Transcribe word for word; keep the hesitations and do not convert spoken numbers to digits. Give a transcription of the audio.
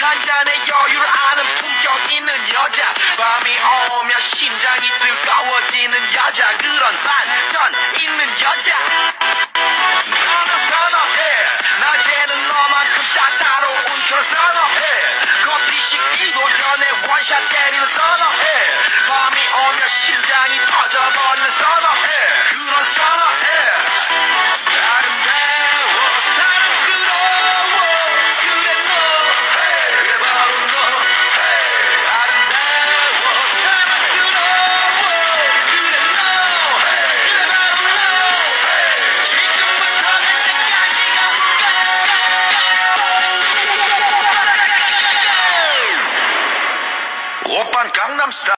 한 잔의 여유를 아는 품격 있는 여자 밤이 오면 심장이 뜨거워지는 여자 그런 반전 있는 여자 너는 선호해 낮에는 너만큼 따사로운 그런 선호해 커피 식기도 전에 원샷 때리는 선호해 밤이 오면 심장이 터져버리는 선호해 그런 선호해 아름다워 사랑스러워 그래 너 그래 바로 너 아름다워 사랑스러워 그래 너 그래 바로 너 지금부터 갈 때까지 가볼까 오빤 강남스타일